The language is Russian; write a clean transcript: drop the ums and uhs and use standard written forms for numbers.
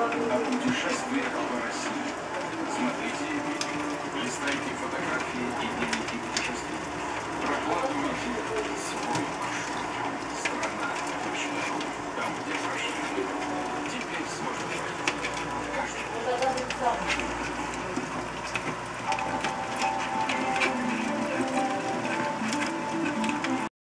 о путешествиях по России. Смотрите видео, листайте фотографии и дневники путешествий. Прокладывайте свой маршрут. Страна.ру. Там, где ваш